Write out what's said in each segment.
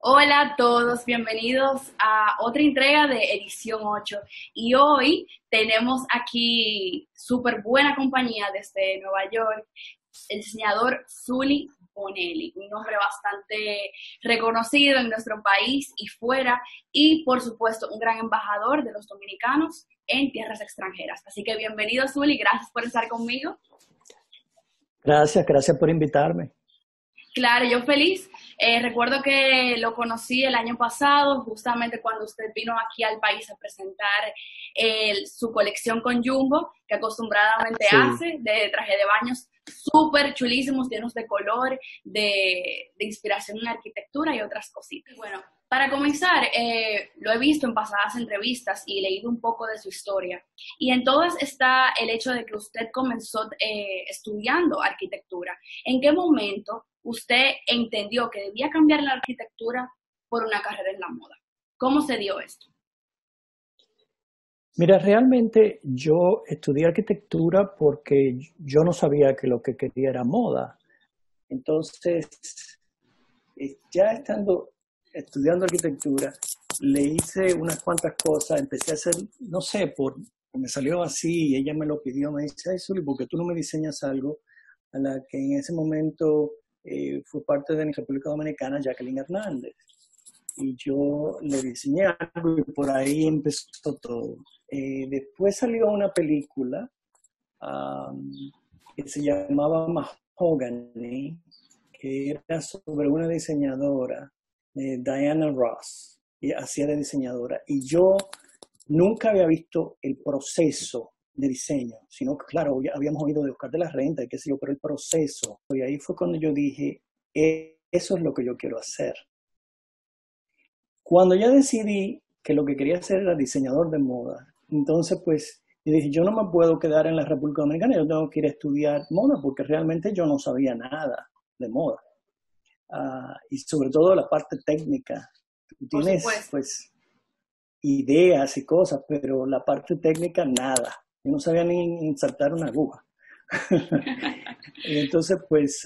Hola a todos, bienvenidos a otra entrega de Edición 8 y hoy tenemos aquí súper buena compañía desde Nueva York, el diseñador Sully Bonelli, un nombre bastante reconocido en nuestro país y fuera y por supuesto un gran embajador de los dominicanos en tierras extranjeras. Así que bienvenido Sully, gracias por estar conmigo. Gracias por invitarme. Claro, yo feliz. Recuerdo que lo conocí el año pasado, justamente cuando usted vino aquí al país a presentar su colección con Jumbo, que acostumbradamente Sí, hace, de traje de baños súper chulísimos, llenos de color, de inspiración en arquitectura y otras cositas. Bueno, para comenzar, lo he visto en pasadas entrevistas y leído un poco de su historia. Y en todas está el hecho de que usted comenzó estudiando arquitectura. ¿En qué momento usted entendió que debía cambiar la arquitectura por una carrera en la moda? ¿Cómo se dio esto? mira, realmente yo estudié arquitectura porque yo no sabía que lo que quería era moda. Entonces, ya estando estudiando arquitectura, le hice unas cuantas cosas, empecé a hacer, no sé, me salió así y ella me lo pidió, me dice, ay, Zuli, ¿por qué tú no me diseñas algo? A la que en ese momento fue parte de mi República Dominicana, Jacqueline Hernández. Y yo le diseñé algo y por ahí empezó todo. Después salió una película um, que se llamaba Mahogany, que era sobre una diseñadora, Diana Ross, y hacía de diseñadora. Y yo nunca había visto el proceso de diseño, sino que, claro, ya habíamos oído de Oscar de la Renta y qué sé yo, pero el proceso. Y ahí fue cuando yo dije, eso es lo que yo quiero hacer. Cuando ya decidí que lo que quería hacer era diseñador de moda, entonces pues yo dije, yo no me puedo quedar en la República Dominicana, yo tengo que ir a estudiar moda porque realmente yo no sabía nada de moda. Y sobre todo la parte técnica. Tú Por tienes supuesto. pues ideas y cosas, pero la parte técnica nada. Yo no sabía ni insertar una aguja. Y entonces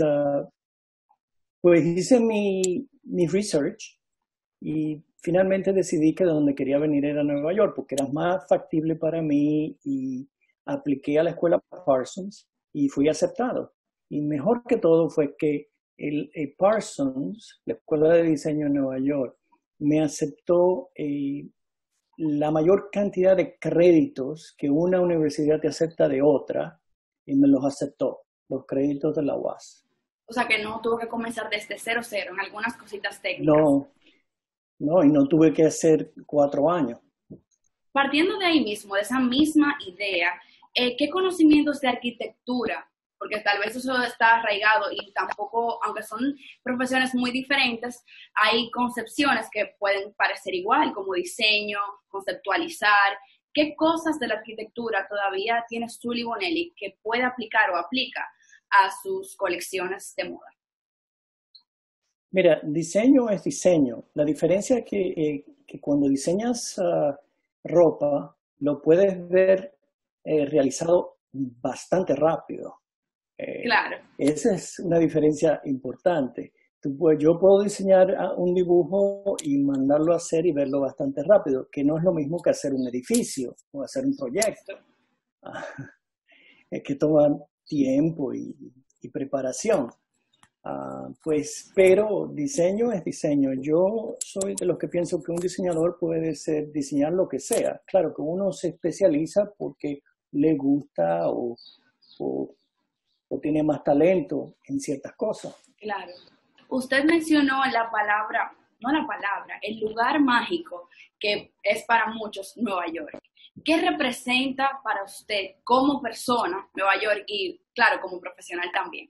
pues hice mi research y finalmente decidí que donde quería venir era Nueva York, porque era más factible para mí y apliqué a la escuela Parsons y fui aceptado. Y mejor que todo fue que el Parsons, la escuela de diseño en Nueva York, me aceptó la mayor cantidad de créditos que una universidad te acepta de otra y me los aceptó, los créditos de la UAS. O sea que no tuvo que comenzar desde cero en algunas cositas técnicas. No, no, y no tuve que hacer 4 años. Partiendo de ahí mismo, de esa misma idea, ¿qué conocimientos de arquitectura? Porque tal vez eso está arraigado y tampoco, aunque son profesiones muy diferentes, hay concepciones que pueden parecer igual, como diseño, conceptualizar. ¿Qué cosas de la arquitectura todavía tiene Sully Bonelli que puede aplicar o aplica a sus colecciones de moda? Mira, diseño es diseño. La diferencia es que cuando diseñas ropa, lo puedes ver realizado bastante rápido. Claro. Esa es una diferencia importante. Yo puedo diseñar un dibujo y mandarlo a hacer y verlo bastante rápido, que no es lo mismo que hacer un edificio o hacer un proyecto. Es que toma tiempo y preparación. Pues, pero diseño es diseño. Yo soy de los que pienso que un diseñador puede diseñar lo que sea. Claro que uno se especializa porque le gusta o, o tiene más talento en ciertas cosas. Claro. Usted mencionó la palabra, no la palabra, el lugar mágico que es para muchos Nueva York. ¿Qué representa para usted como persona Nueva York y, claro, como profesional también?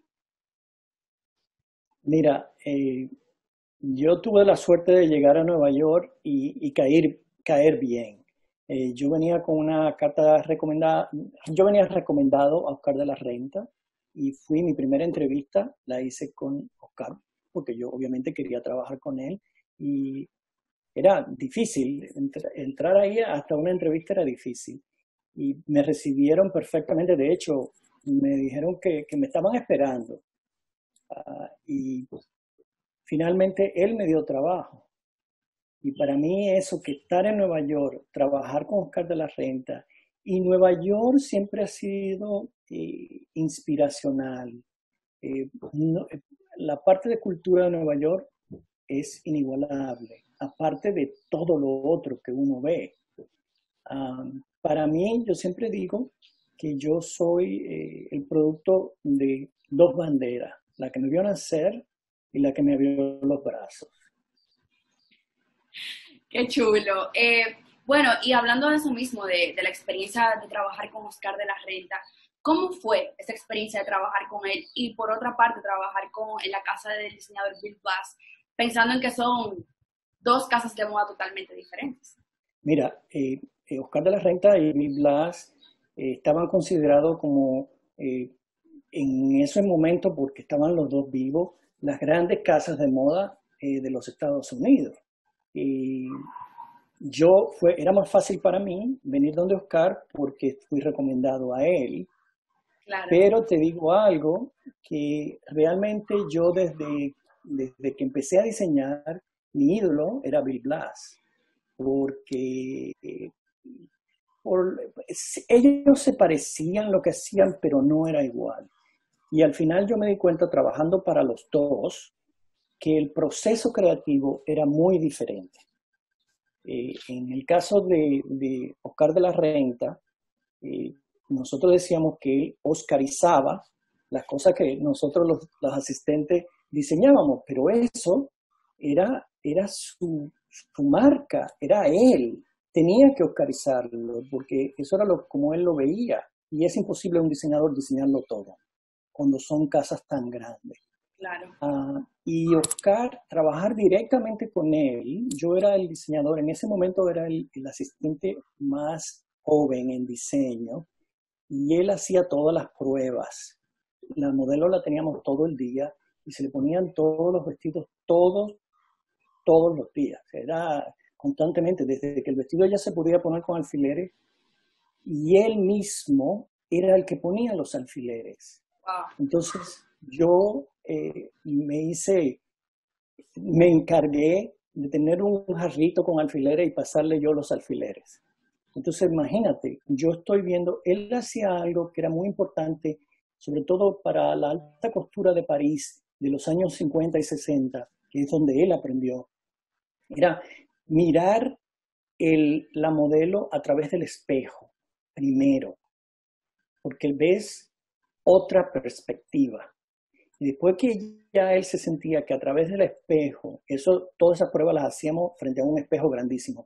Mira, yo tuve la suerte de llegar a Nueva York y caer bien. Yo venía con una carta recomendada, yo venía recomendado a Oscar de la Renta y mi primera entrevista la hice con Oscar, porque yo obviamente quería trabajar con él y era difícil, entrar ahí hasta una entrevista era difícil y me recibieron perfectamente, de hecho me dijeron que me estaban esperando y finalmente él me dio trabajo. Y para mí eso, que estar en Nueva York, trabajar con Oscar de la Renta, y Nueva York siempre ha sido inspiracional. La parte de cultura de Nueva York es inigualable, aparte de todo lo otro que uno ve. Para mí, yo siempre digo que yo soy el producto de dos banderas, la que me vio nacer y la que me abrió los brazos. Qué chulo. Bueno, y hablando de eso mismo, de la experiencia de trabajar con Oscar de la Renta, ¿cómo fue esa experiencia de trabajar con él? Y por otra parte, trabajar en la casa del diseñador Bill Blass, pensando en que son dos casas de moda totalmente diferentes. Mira, Oscar de la Renta y Bill Blass estaban considerados como, en ese momento, porque estaban los dos vivos, las grandes casas de moda de los Estados Unidos. Y era más fácil para mí venir donde Oscar porque fui recomendado a él. Claro. Pero te digo algo, que realmente yo desde que empecé a diseñar, mi ídolo era Bill Blass, porque ellos se parecían lo que hacían, pero no era igual. Y al final yo me di cuenta, trabajando para los dos, que el proceso creativo era muy diferente. En el caso de Oscar de la Renta, nosotros decíamos que él oscarizaba las cosas que nosotros los asistentes diseñábamos, pero eso era su marca, era él. Tenía que oscarizarlo, porque eso era como él lo veía. Y es imposible a un diseñador diseñarlo todo, cuando son casas tan grandes. Claro. Y Oscar, trabajar directamente con él, yo era el diseñador, en ese momento era el asistente más joven en diseño, y él hacía todas las pruebas. La modelo la teníamos todo el día, y se le ponían todos los vestidos, todos los días. Era constantemente, desde que el vestido ya se podía poner con alfileres, y él mismo era el que ponía los alfileres. Wow. Entonces, yo me encargué de tener un jarrito con alfileres y pasarle yo los alfileres. Entonces, imagínate, yo estoy viendo, él hacía algo que era muy importante, sobre todo para la alta costura de París de los años 50 y 60, que es donde él aprendió. Era mirar la modelo a través del espejo, primero, porque ves otra perspectiva. Y después que ya él se sentía que a través del espejo, todas esas pruebas las hacíamos frente a un espejo grandísimo.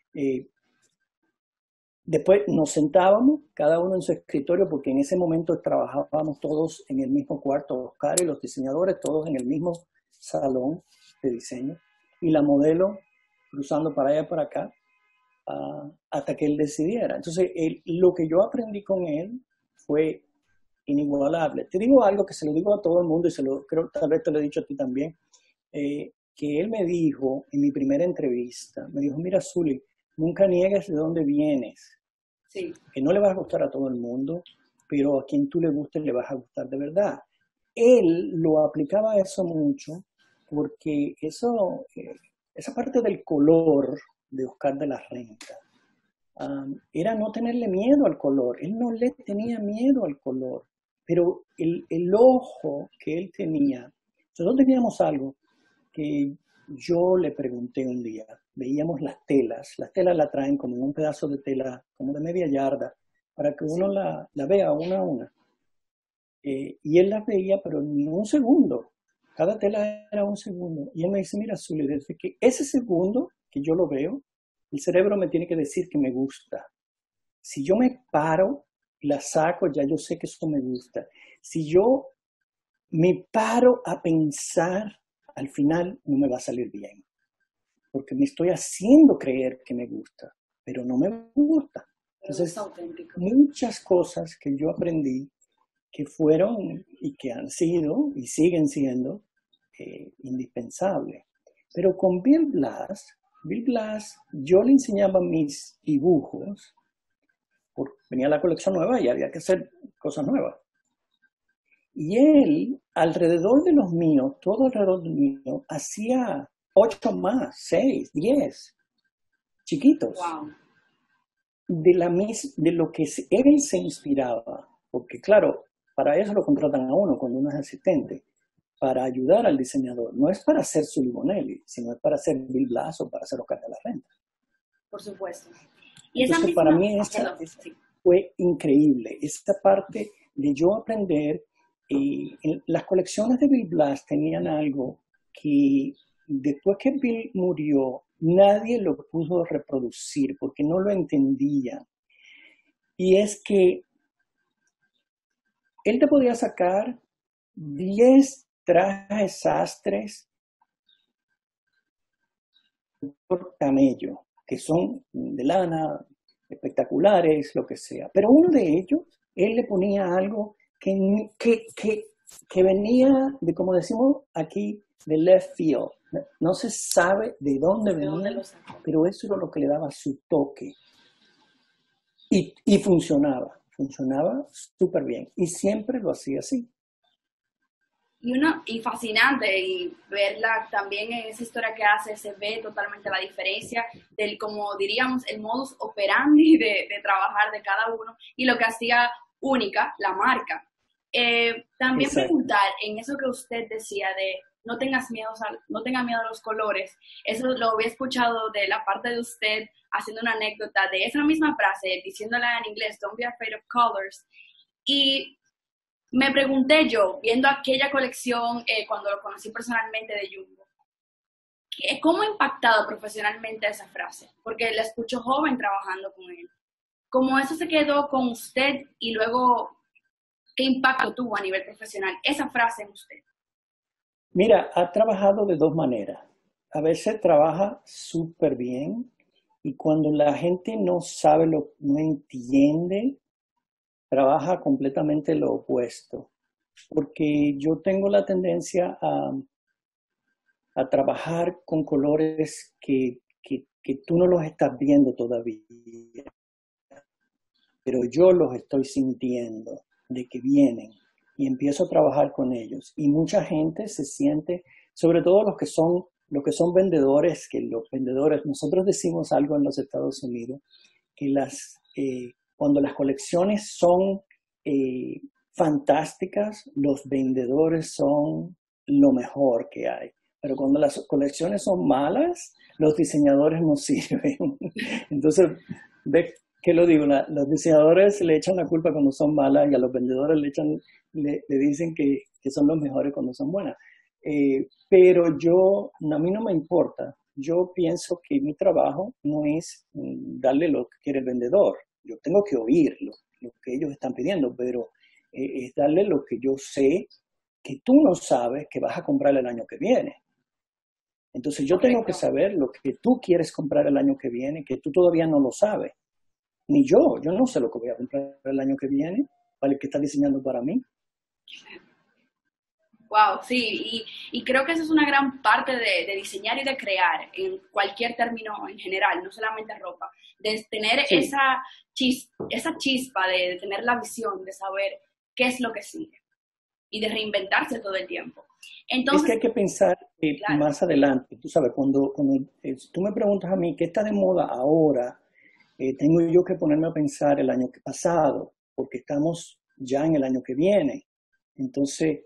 Después nos sentábamos, cada uno en su escritorio, porque en ese momento trabajábamos todos en el mismo cuarto, Oscar y los diseñadores, todos en el mismo salón de diseño, y la modelo cruzando para allá y para acá, hasta que él decidiera. Entonces, lo que yo aprendí con él fue inigualable. Te digo algo que se lo digo a todo el mundo y creo tal vez te lo he dicho a ti también, que él me dijo en mi primera entrevista, me dijo, mira, Zuli, nunca niegues de dónde vienes. Sí. Que no le vas a gustar a todo el mundo, pero a quien tú le gustes le vas a gustar de verdad. Él lo aplicaba eso mucho porque esa parte del color de Oscar de la Renta era no tenerle miedo al color. Él no le tenía miedo al color, pero el ojo que él tenía. Nosotros teníamos algo que yo le pregunté un día. Veíamos las telas la traen como en un pedazo de tela, como de media yarda, para que uno la vea una a una. Y él las veía, pero ni un segundo. Cada tela era un segundo. Y él me dice, mira, Zuli, desde que ese segundo que yo lo veo, el cerebro me tiene que decir que me gusta. Si yo me paro y la saco, ya yo sé que eso me gusta. Si yo me paro a pensar, al final no me va a salir bien. Porque me estoy haciendo creer que me gusta, pero no me gusta. Entonces, muchas cosas que yo aprendí que fueron y que han sido y siguen siendo indispensables. Pero con Bill Blass, yo le enseñaba mis dibujos, porque venía la colección nueva y había que hacer cosas nuevas. Y él, alrededor de los míos, todo alrededor del mío, hacía 8 más, 6, 10, chiquitos. Wow. De lo que él se inspiraba, porque claro, para eso lo contratan a uno cuando uno es asistente, para ayudar al diseñador. No es para hacer Sully Bonelli, sino es para hacer Bill Blass o para hacer Oscar de la Renta. Por supuesto. Y esa Entonces, misma, para mí esa sí. fue increíble. Esta parte de yo aprender, las colecciones de Bill Blass tenían algo que después que Bill murió, nadie lo pudo reproducir porque no lo entendía. Y es que él te podía sacar 10 trajes sastres por camello, que son de lana, espectaculares, lo que sea. Pero uno de ellos, él le ponía algo que venía de, como decimos aquí, de left field. No se sabe de dónde venía, pero eso era lo que le daba su toque. Y funcionaba súper bien. Y siempre lo hacía así. Y fascinante, y verla también en esa historia que hace, se ve totalmente la diferencia del, como diríamos, el modus operandi de trabajar de cada uno y lo que hacía única la marca. También Exacto. preguntar en eso que usted decía de no tenga miedo a los colores, eso lo había escuchado de la parte de usted haciendo una anécdota de esa misma frase, diciéndola en inglés, don't be afraid of colors, y me pregunté yo, viendo aquella colección cuando lo conocí personalmente de Jumbo, ¿cómo ha impactado profesionalmente esa frase? Porque la escucho joven trabajando con él. ¿Cómo eso se quedó con usted y luego qué impacto tuvo a nivel profesional esa frase en usted? Mira, ha trabajado de dos maneras. A veces trabaja súper bien y cuando la gente no sabe, no entiende, trabaja completamente lo opuesto. Porque yo tengo la tendencia a trabajar con colores que tú no los estás viendo todavía, pero yo los estoy sintiendo de que vienen y empiezo a trabajar con ellos. Y mucha gente se siente, sobre todo los que son vendedores, que los vendedores, nosotros decimos algo en los Estados Unidos, que cuando las colecciones son fantásticas, los vendedores son lo mejor que hay. Pero cuando las colecciones son malas, los diseñadores no sirven. Entonces, ¿ves qué lo digo? Los diseñadores le echan la culpa cuando son malas y a los vendedores le dicen que son los mejores cuando son buenas. Pero a mí no me importa. Yo pienso que mi trabajo no es darle lo que quiere el vendedor. Yo tengo que oír lo que ellos están pidiendo, pero es darle lo que yo sé que tú no sabes que vas a comprar el año que viene. Entonces yo tengo que saber lo que tú quieres comprar el año que viene, que tú todavía no lo sabes. Ni yo no sé lo que voy a comprar el año que viene, para el que está diseñando para mí. Wow, sí, y creo que eso es una gran parte de diseñar y de crear en cualquier término en general, no solamente ropa, de tener Sí. esa chispa de tener la visión, de saber qué es lo que sigue y de reinventarse todo el tiempo. Entonces, es que hay que pensar claro, más adelante. Tú sabes, cuando tú me preguntas a mí qué está de moda ahora, tengo yo que ponerme a pensar el año pasado, porque estamos ya en el año que viene. Entonces,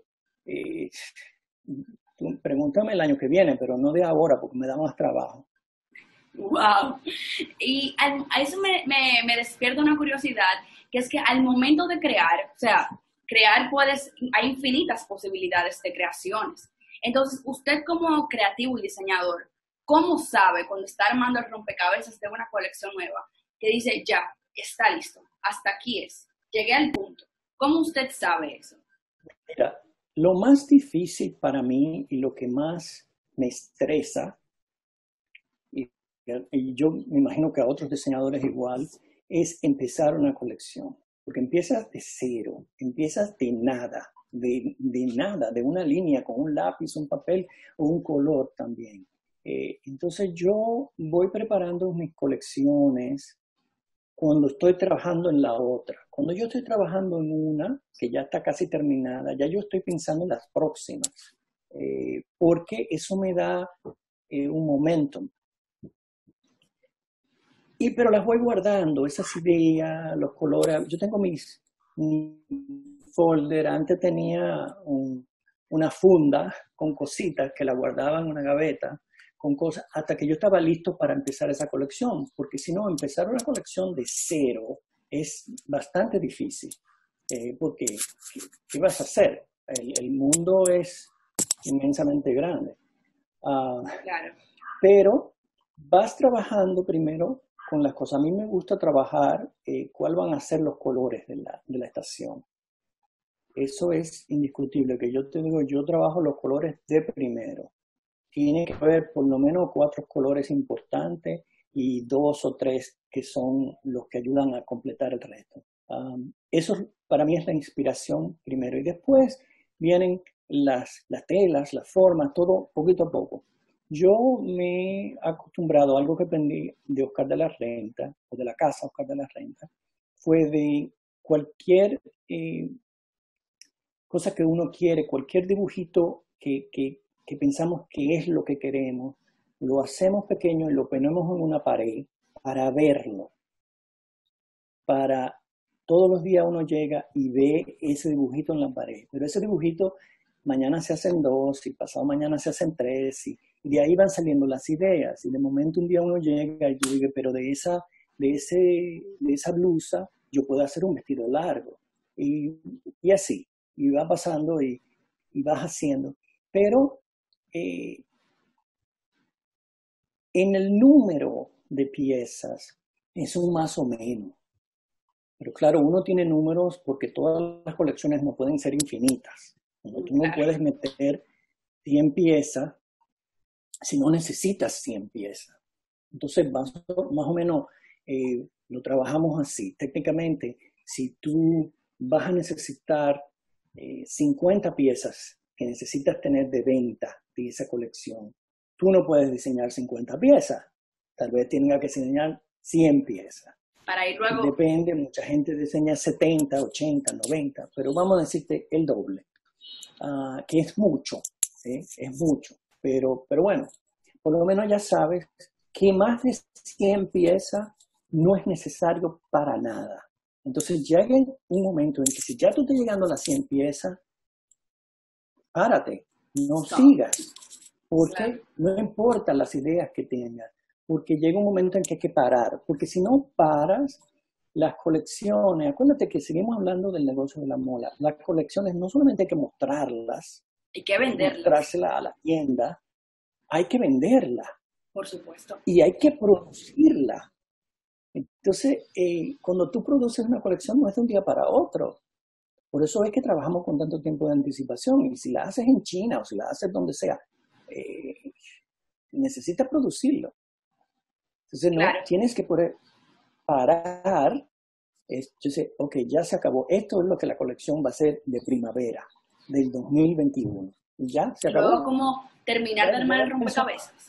tú pregúntame el año que viene, pero no de ahora, porque me da más trabajo. wow. Y a eso me despierta una curiosidad, que es que al momento de crear, o sea, hay infinitas posibilidades de creaciones. Entonces, usted como creativo y diseñador, ¿cómo sabe cuando está armando el rompecabezas de una colección nueva que dice, ya, está listo, hasta aquí es, llegué al punto? ¿Cómo usted sabe eso? Mira, lo más difícil para mí y lo que más me estresa, y yo me imagino que a otros diseñadores igual, es empezar una colección. Porque empiezas de cero, empiezas de nada, de una línea con un lápiz, un papel o un color también. Entonces yo voy preparando mis colecciones cuando estoy trabajando en la otra. Cuando yo estoy trabajando en una, que ya está casi terminada, ya yo estoy pensando en las próximas. Porque eso me da un momentum. Pero las voy guardando, esas ideas, los colores. Yo tengo mi folder, antes tenía una funda con cositas que la guardaba en una gaveta, con cosas, hasta que yo estaba listo para empezar esa colección, porque si no, empezar una colección de cero es bastante difícil, porque ¿qué vas a hacer? El mundo es inmensamente grande. Claro. Pero vas trabajando primero con las cosas. A mí me gusta trabajar cuáles van a ser los colores de la estación. Eso es indiscutible, que yo te digo, yo trabajo los colores de primero. Tiene que haber por lo menos 4 colores importantes y 2 o 3 que son los que ayudan a completar el resto. Eso para mí es la inspiración primero. Y después vienen las telas, las formas, todo poquito a poco. Yo me he acostumbrado a algo que aprendí de Oscar de la Renta, o de la casa Oscar de la Renta, fue de cualquier cosa que uno quiere, cualquier dibujito que pensamos que es lo que queremos, lo hacemos pequeño y lo ponemos en una pared para verlo. Para todos los días uno llega y ve ese dibujito en la pared, pero ese dibujito mañana se hacen 2 y pasado mañana se hacen 3 y de ahí van saliendo las ideas y de momento un día uno llega y yo digo, pero de esa blusa yo puedo hacer un vestido largo y así, y va pasando y vas haciendo, pero en el número de piezas es un más o menos. Pero claro, uno tiene números porque todas las colecciones no pueden ser infinitas. Tú no puedes meter 100 piezas si no necesitas 100 piezas. Entonces, más o menos lo trabajamos así. Técnicamente, si tú vas a necesitar 50 piezas que necesitas tener de venta de esa colección, tú no puedes diseñar 50 piezas. Tal vez tenga que diseñar 100 piezas. Para ir luego... Depende, mucha gente diseña 70, 80, 90, pero vamos a decirte el doble, que es mucho, es mucho, pero bueno, por lo menos ya sabes que más de 100 piezas no es necesario para nada. Entonces llega un momento en que si ya tú estás llegando a las 100 piezas, párate, no sigas, porque no importan las ideas que tengas. Porque llega un momento en que hay que parar, porque si no paras, las colecciones, acuérdate que seguimos hablando del negocio de la moda, las colecciones no solamente hay que mostrarlas, hay que venderlas, mostrárselas a la tienda, hay que venderla. Por supuesto. Y hay que producirla. Entonces, cuando tú produces una colección no es de un día para otro. Por eso es que trabajamos con tanto tiempo de anticipación. Y si la haces en China o si la haces donde sea, necesitas producirlo. Entonces, claro. No, tienes que poder parar. Yo sé, ok, ya se acabó. Esto es lo que la colección va a ser de primavera del 2021. Y ya se acabó. Luego, ¿cómo terminar de armar el rompecabezas?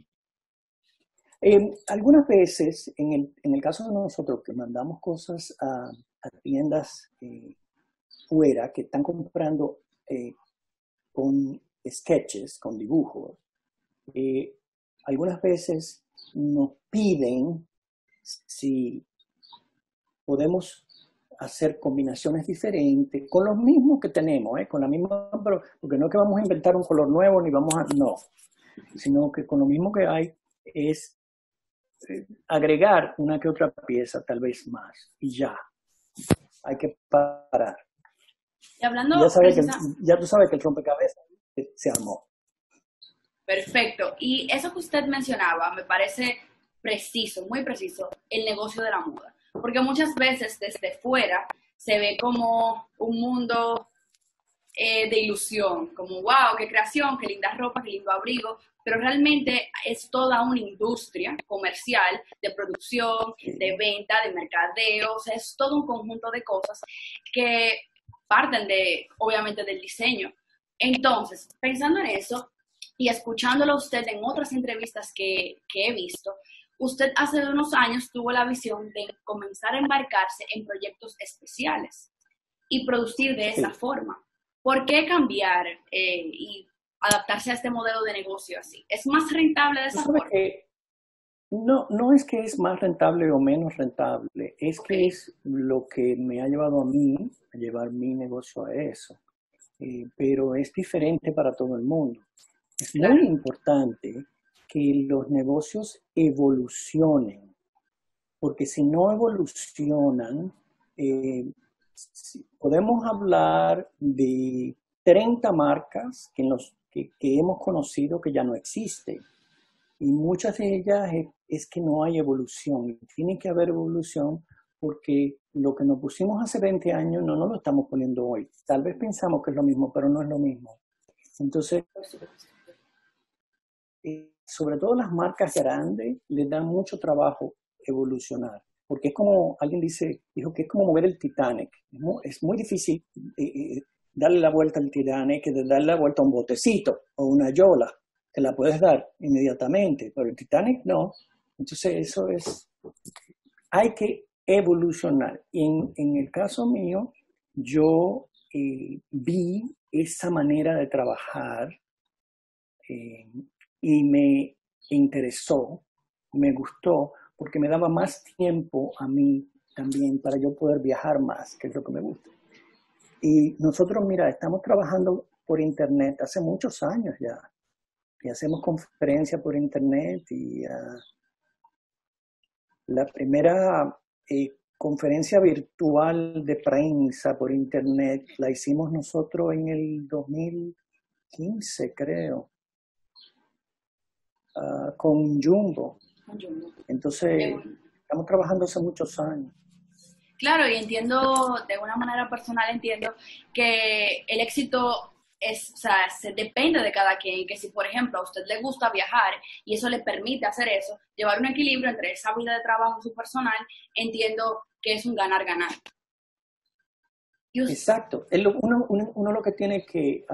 Algunas veces, en el caso de nosotros que mandamos cosas a tiendas fuera que están comprando con sketches, con dibujos, algunas veces nos piden si podemos hacer combinaciones diferentes con los mismos que tenemos, con la misma, pero porque no es que vamos a inventar un color nuevo ni vamos a, no, sino que con lo mismo que hay es agregar una que otra pieza, tal vez más, y ya, hay que parar. Y hablando, ya tú sabes que el rompecabezas se armó. Perfecto. Y eso que usted mencionaba me parece preciso, muy preciso, el negocio de la moda. Porque muchas veces desde fuera se ve como un mundo de ilusión, como wow, qué creación, qué linda ropa, qué lindo abrigo, pero realmente es toda una industria comercial de producción, de venta, de mercadeo, o sea, es todo un conjunto de cosas que parten obviamente del diseño. Entonces, pensando en eso y escuchándolo a usted en otras entrevistas que he visto, usted hace unos años tuvo la visión de comenzar a embarcarse en proyectos especiales y producir de esa forma. ¿Por qué cambiar y adaptarse a este modelo de negocio así? ¿Es más rentable de Tú esa sabes forma? que no es que es más rentable o menos rentable, es Ok, que es lo que me ha llevado a mí a llevar mi negocio a eso. Pero es diferente para todo el mundo. Es muy claro, importante que los negocios evolucionen, porque si no evolucionan, podemos hablar de 30 marcas que hemos conocido que ya no existen. Y muchas de ellas es que no hay evolución. Tiene que haber evolución porque lo que nos pusimos hace 20 años no nos lo estamos poniendo hoy. Tal vez pensamos que es lo mismo, pero no es lo mismo. Entonces, por supuesto. sobre todo las marcas grandes les dan mucho trabajo evolucionar. Porque es como, alguien dijo que es como mover el Titanic. Es muy difícil darle la vuelta al Titanic que darle la vuelta a un botecito o una yola, que la puedes dar inmediatamente, pero el Titanic no. Entonces eso hay que evolucionar. Y en el caso mío, yo vi esa manera de trabajar eh, y me interesó, me gustó, porque me daba más tiempo a mí también para yo poder viajar más, que es lo que me gusta. Y nosotros, mira, estamos trabajando por internet hace muchos años ya, y hacemos conferencias por internet y la primera conferencia virtual de prensa por internet la hicimos nosotros en el 2015, creo. Con Jumbo. Entonces, Bueno. estamos trabajando hace muchos años. Claro, y entiendo, de alguna manera personal entiendo que el éxito es, o sea, se depende de cada quien, y que si, por ejemplo, a usted le gusta viajar y eso le permite hacer eso, llevar un equilibrio entre esa vida de trabajo y su personal, entiendo que es un ganar-ganar. Y, Exacto. Uno lo que tiene que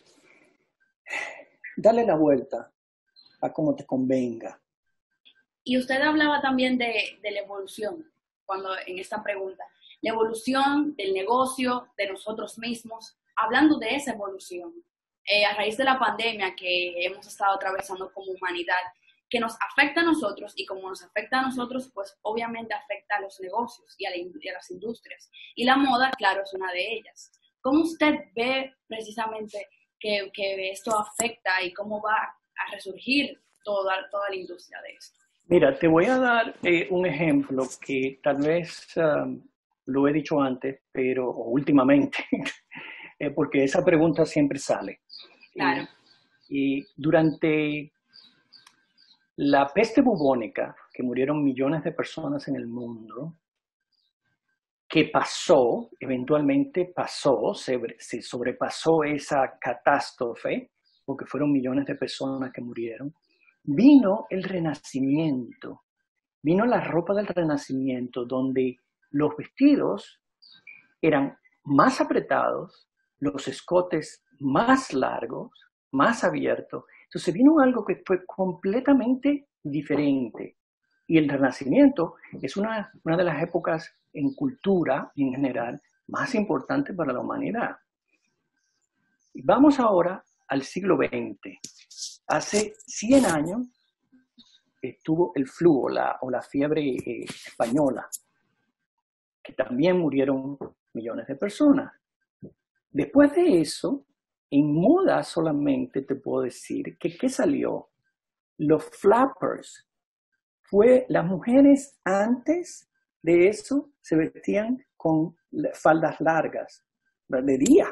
darle la vuelta a como te convenga. y usted hablaba también de la evolución, cuando en esta pregunta, la evolución del negocio, de nosotros mismos, hablando de esa evolución, a raíz de la pandemia que hemos estado atravesando como humanidad, que nos afecta a nosotros y como nos afecta a nosotros, pues obviamente afecta a los negocios y a las industrias. Y la moda, claro, es una de ellas. ¿Cómo usted ve precisamente que esto afecta y cómo va a resurgir toda la industria de esto? Mira, te voy a dar un ejemplo que tal vez lo he dicho antes, pero o últimamente, porque esa pregunta siempre sale. Claro, Y durante la peste bubónica, que murieron millones de personas en el mundo, que pasó, eventualmente pasó, se sobrepasó esa catástrofe, porque fueron millones de personas que murieron, vino el Renacimiento, vino la ropa del Renacimiento, donde los vestidos eran más apretados, los escotes más largos, más abiertos. Entonces vino algo que fue completamente diferente. Y el Renacimiento es una de las épocas en cultura en general más importantes para la humanidad. Y vamos ahora al siglo XX. Hace 100 años estuvo el flu o la fiebre española, que también murieron millones de personas. Después de eso, en moda solamente te puedo decir que ¿qué salió? Los flappers. Las mujeres antes de eso se vestían con faldas largas, de día.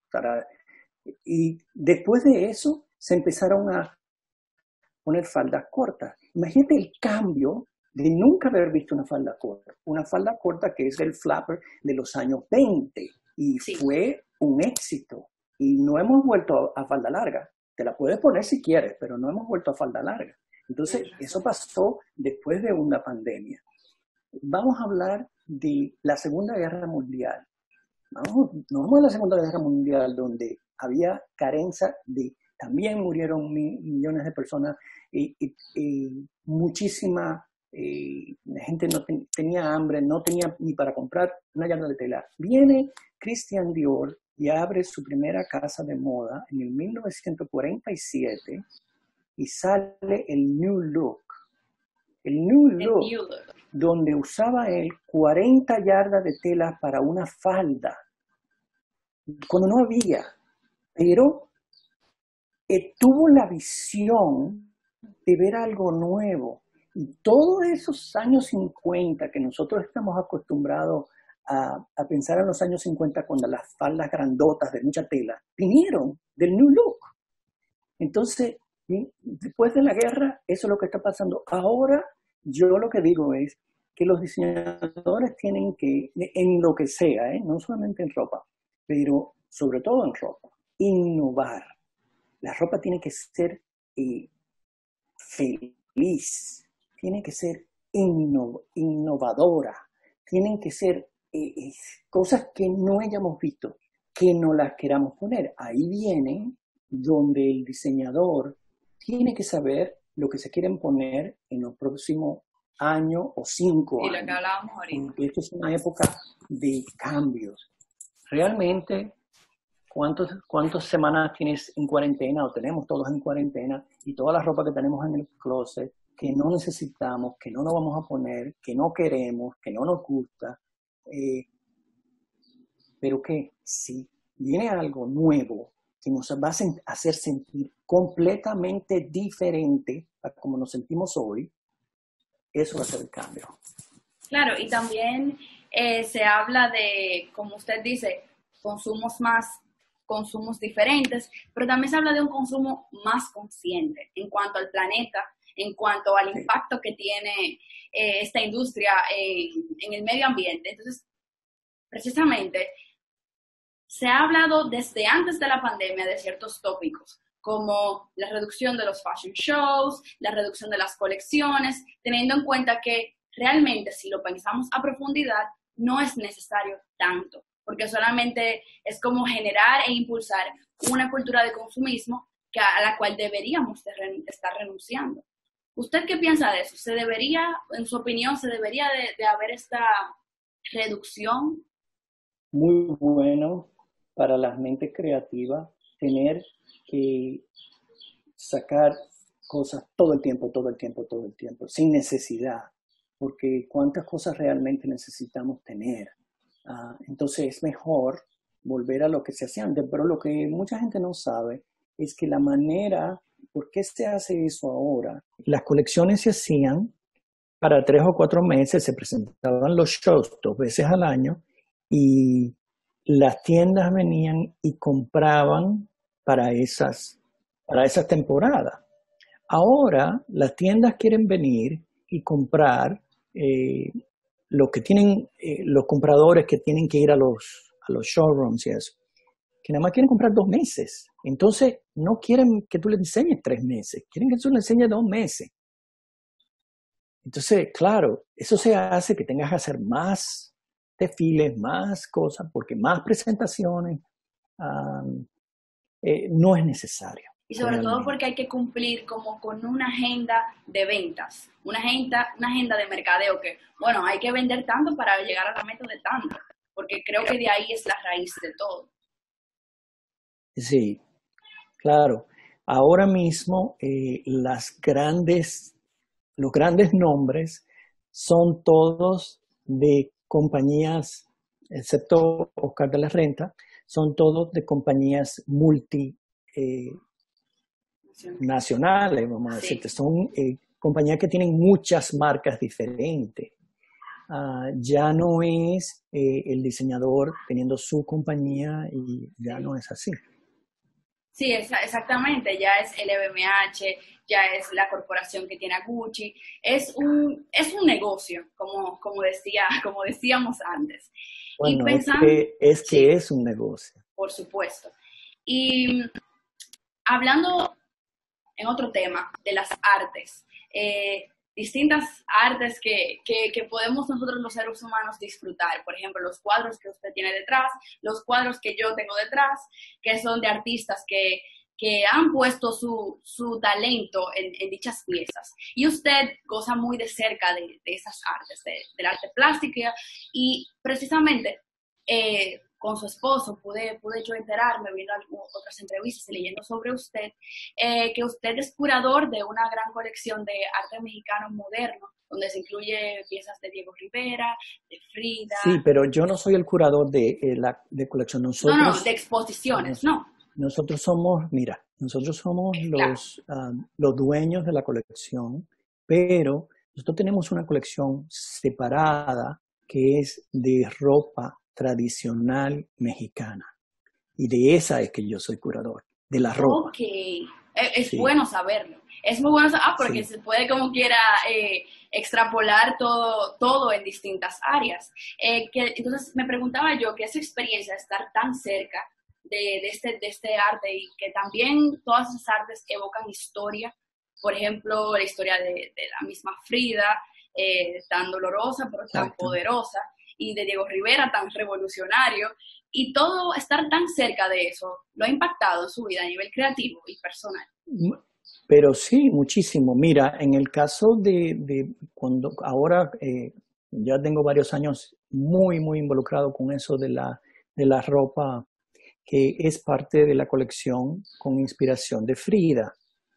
Y después de eso se empezaron a poner faldas cortas. Imagínate el cambio de nunca haber visto una falda corta que es el flapper de los años 20 y sí, fue un éxito. Y no hemos vuelto a falda larga. Te la puedes poner si quieres, pero no hemos vuelto a falda larga. Entonces, eso pasó después de una pandemia. Vamos a hablar de la Segunda Guerra Mundial. No vamos a la Segunda Guerra Mundial, donde había carencia también murieron millones de personas y muchísima gente tenía hambre, no tenía ni para comprar una yarda de tela. Viene Christian Dior y abre su primera casa de moda en el 1947 y sale el New Look. El New Look, donde usaba él 40 yardas de tela para una falda, cuando no había, pero tuvo la visión de ver algo nuevo. Y todos esos años 50 que nosotros estamos acostumbrados a pensar en los años 50 cuando las faldas grandotas de mucha tela vinieron del New Look. Entonces, después de la guerra, eso es lo que está pasando. Ahora, yo lo que digo es que los diseñadores tienen que, en lo que sea, no solamente en ropa, pero sobre todo en ropa, innovar. La ropa tiene que ser feliz, tiene que ser innovadora, tienen que ser cosas que no hayamos visto, que no las queramos poner. Ahí viene donde el diseñador tiene que saber lo que se quieren poner en los próximos años o 5 años. Y lo que hablábamos ahorita. Porque esto es una época de cambios. Realmente, ¿cuántas semanas tienes en cuarentena o tenemos todos en cuarentena y toda la ropa que tenemos en el closet que no necesitamos, que no nos vamos a poner, que no queremos, que no nos gusta? Pero que si viene algo nuevo que nos va a hacer sentir completamente diferente a como nos sentimos hoy, eso va a ser el cambio. Claro, y también se habla de, como usted dice, consumos diferentes, pero también se habla de un consumo más consciente en cuanto al planeta, en cuanto al impacto que tiene esta industria en el medio ambiente. Entonces, precisamente, se ha hablado desde antes de la pandemia de ciertos tópicos, como la reducción de los fashion shows, la reducción de las colecciones, teniendo en cuenta que realmente, si lo pensamos a profundidad, no es necesario tanto, porque solamente es como generar e impulsar una cultura de consumismo a la cual deberíamos estar renunciando. ¿Usted qué piensa de eso? ¿Se debería, en su opinión, de haber esta reducción? Muy bueno para las mentes creativas tener que sacar cosas todo el tiempo, sin necesidad, porque cuántas cosas realmente necesitamos tener. Entonces es mejor volver a lo que se hacía antes, pero lo que mucha gente no sabe es que la manera, ¿por qué se hace eso ahora? Las colecciones se hacían para 3 o 4 meses, se presentaban los shows 2 veces al año y las tiendas venían y compraban para esas temporadas. Ahora las tiendas quieren venir y comprar lo que tienen los compradores que tienen que ir a los showrooms y eso, que nada más quieren comprar 2 meses. Entonces no quieren que tú les enseñes 3 meses, quieren que tú les enseñes 2 meses. Entonces, claro, eso se hace que tengas que hacer más desfiles, más cosas, porque más presentaciones no es necesario. Y sobre todo porque hay que cumplir como con una agenda de ventas, una agenda de mercadeo que, bueno, hay que vender tanto para llegar a la meta de tanto, porque creo que de ahí es la raíz de todo. Sí, claro. Ahora mismo los grandes nombres son todos de compañías, excepto Oscar de la Renta, son todos de compañías multinacionales, vamos a decirte. Son compañías que tienen muchas marcas diferentes. Ya no es el diseñador teniendo su compañía y ya no es así. Sí, exactamente, ya es LVMH, ya es la corporación que tiene a Gucci, es un negocio, como decíamos antes. Bueno, y pensando, es un negocio. Por supuesto. Y hablando en otro tema, de las artes, distintas artes que podemos nosotros los seres humanos disfrutar. Por ejemplo, los cuadros que usted tiene detrás, los cuadros que yo tengo detrás, que son de artistas que han puesto su talento en dichas piezas. Y usted goza muy de cerca de esas artes, del arte plástica, y precisamente con su esposo, pude yo enterarme viendo otras entrevistas y leyendo sobre usted, que usted es curador de una gran colección de arte mexicano moderno, donde se incluye piezas de Diego Rivera, de Frida. Sí, pero yo no soy el curador de colección. No, de exposiciones, no. Nosotros somos, mira, nosotros somos Claro. los dueños de la colección, pero nosotros tenemos una colección separada que es de ropa tradicional mexicana. Y de esa es que yo soy curador, de la ropa. Ok, es Sí, bueno saberlo. Es muy bueno saberlo, porque sí. se puede como quiera extrapolar todo en distintas áreas. Entonces me preguntaba yo que esa experiencia de estar tan cerca de este arte y que también todas esas artes evocan historia, por ejemplo, la historia de la misma Frida, tan dolorosa pero tan Exacto. poderosa, y de Diego Rivera, tan revolucionario, y todo estar tan cerca de eso, ¿lo ha impactado en su vida a nivel creativo y personal? Pero sí, muchísimo. Mira, en el caso de cuando ahora ya tengo varios años muy involucrado con eso de la ropa, que es parte de la colección con inspiración de Frida.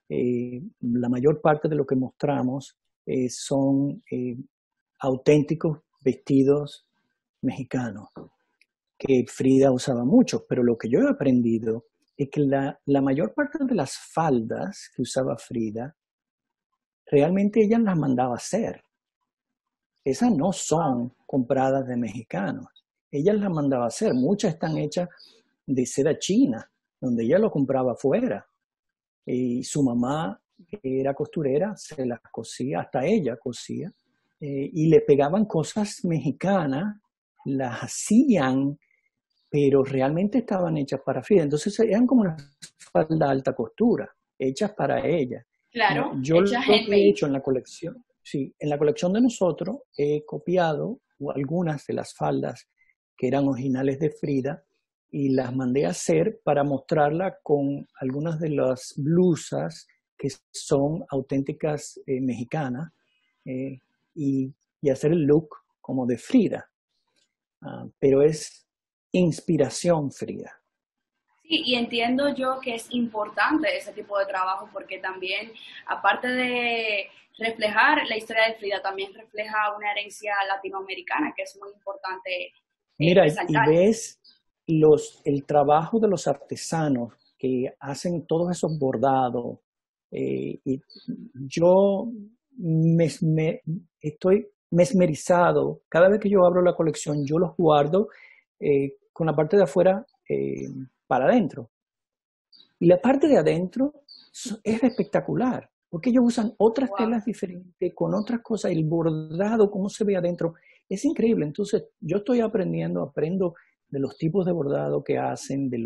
La mayor parte de lo que mostramos son auténticos vestidos mexicanos que Frida usaba mucho, pero lo que yo he aprendido es que la mayor parte de las faldas que usaba Frida, realmente ella las mandaba hacer. Esas no son compradas de mexicanos. Ella las mandaba hacer. Muchas están hechas de seda china, donde ella lo compraba afuera. Y su mamá era costurera, se las cosía, hasta ella cosía. Y le pegaban cosas mexicanas, las hacían, pero realmente estaban hechas para Frida. Entonces eran como una falda de alta costura, hechas para ella. No, Claro, yo hecha lo que he handmade. hecho en la colección, sí, en la colección de nosotros he copiado algunas de las faldas que eran originales de Frida y las mandé a hacer para mostrarla con algunas de las blusas que son auténticas mexicanas eh, y, y hacer el look como de Frida. Pero es inspiración Frida. Sí, y entiendo yo que es importante ese tipo de trabajo porque también, aparte de reflejar la historia de Frida, también refleja una herencia latinoamericana que es muy importante Mira, y resaltar. ves el trabajo de los artesanos que hacen todos esos bordados. Y yo estoy mesmerizado. Cada vez que yo abro la colección, yo los guardo con la parte de afuera para adentro. Y la parte de adentro es espectacular, porque ellos usan otras Wow. telas diferentes, con otras cosas, el bordado, cómo se ve adentro, es increíble. Entonces, yo estoy aprendo de los tipos de bordado que hacen, de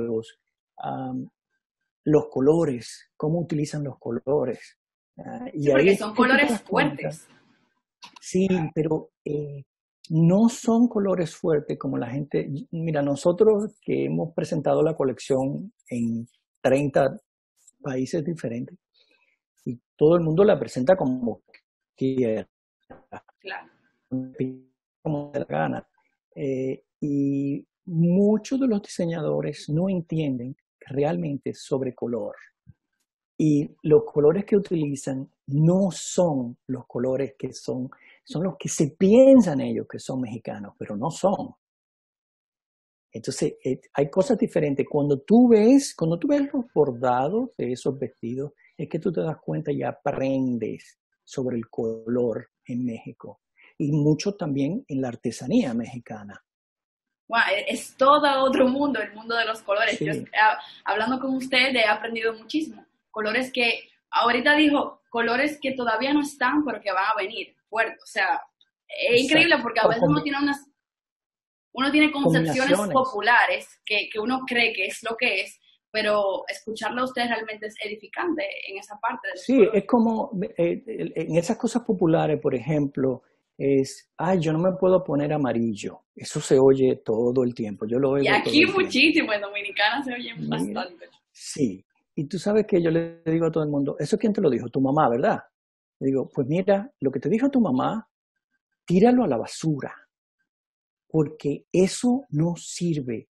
los colores, cómo utilizan los colores. Sí, Y ahí porque es son que tú te colores das cuenta. fuertes. Sí, pero no son colores fuertes como la gente. Mira, nosotros que hemos presentado la colección en 30 países diferentes y todo el mundo la presenta como quiera, Claro. como de la gana. Y muchos de los diseñadores no entienden realmente sobre color. Y los colores que utilizan no son los colores que son los que se piensan ellos que son mexicanos, pero no son. Entonces, hay cosas diferentes. Cuando tú ves los bordados de esos vestidos, es que tú te das cuenta y aprendes sobre el color en México. Y mucho también en la artesanía mexicana. Wow, es todo otro mundo, el mundo de los colores. Yo, Sí, hablando con usted, he aprendido muchísimo. Colores que, ahorita dijo, colores que todavía no están, pero que van a venir fuertes. O sea, es increíble exacto. porque a O veces uno tiene concepciones combinaciones. populares que uno cree que es lo que es, pero escucharlo a usted realmente es edificante en esa parte de los Sí, es colores. como en esas cosas populares, por ejemplo, ay, yo no me puedo poner amarillo. Eso se oye todo el tiempo, yo lo Y oigo todo aquí el tiempo. muchísimo, en Dominicana se oyen Mira, bastante. sí. Y tú sabes que yo le digo a todo el mundo, ¿eso quién te lo dijo? Tu mamá, ¿verdad? Le digo, pues mira, lo que te dijo tu mamá, tíralo a la basura, porque eso no sirve.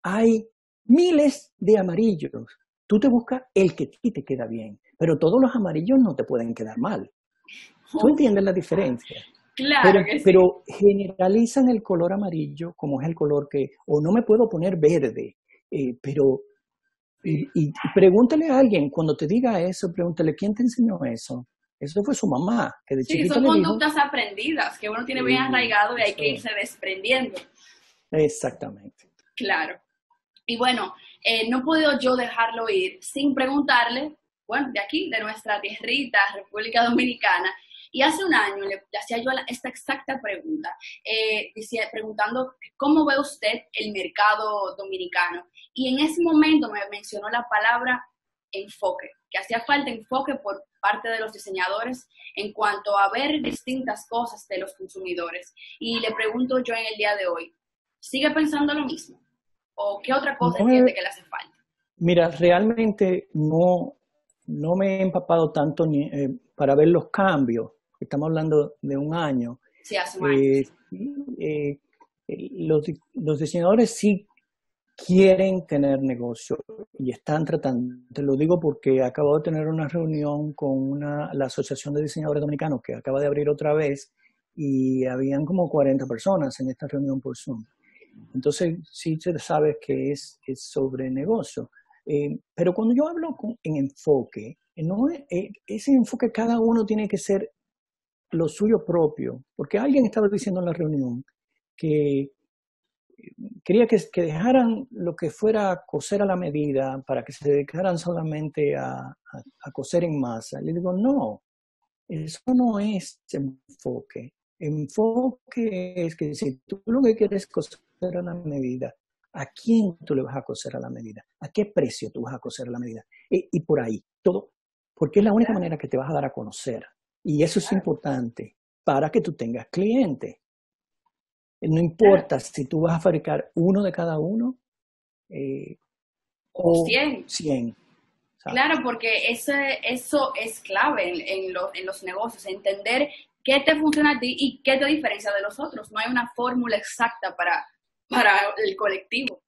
hay miles de amarillos. Tú te buscas el que a ti te queda bien, pero todos los amarillos no te pueden quedar mal. ¿Tú entiendes la diferencia? Claro que sí. Pero generalizan el color amarillo como es el color que, o no me puedo poner verde, pero, y pregúntale a alguien, cuando te diga eso, pregúntale, ¿quién te enseñó eso? Eso fue su mamá, que de chiquita son le dijo. conductas aprendidas que uno tiene bien arraigado y hay que irse desprendiendo. Exactamente. Claro. Y bueno, no he podido yo dejarlo ir sin preguntarle, bueno, de aquí, de nuestra tierrita, República Dominicana, y hace un año le hacía yo esta exacta pregunta, preguntando cómo ve usted el mercado dominicano. Y en ese momento me mencionó la palabra enfoque, que hacía falta enfoque por parte de los diseñadores en cuanto a ver distintas cosas de los consumidores. Y le pregunto yo en el día de hoy, ¿sigue pensando lo mismo? ¿O qué otra cosa entiende que le hace falta? Mira, realmente no me he empapado tanto para ver los cambios. Estamos hablando de un año. Sí, hace un año. Los diseñadores sí quieren tener negocio y están tratando. Te lo digo porque acabo de tener una reunión con la Asociación de Diseñadores Dominicanos que acaba de abrir otra vez y habían como 40 personas en esta reunión por Zoom. Entonces, sí se sabe que es sobre negocio. Pero cuando yo hablo en enfoque, ese enfoque cada uno tiene que ser lo suyo propio. Porque alguien estaba diciendo en la reunión que quería que dejaran lo que fuera coser a la medida para que se dedicaran solamente a coser en masa. Le digo, no, eso no es enfoque. Enfoque es que si tú lo que quieres es coser a la medida, ¿a quién tú le vas a coser a la medida? ¿A qué precio tú vas a coser a la medida? Y por ahí, todo, porque es la única manera que te vas a dar a conocer. Y eso es importante para que tú tengas clientes. No importa si tú vas a fabricar uno de cada uno o 100. Claro, porque eso es clave en los negocios, entender qué te funciona a ti y qué te diferencia de los otros. No hay una fórmula exacta para el colectivo.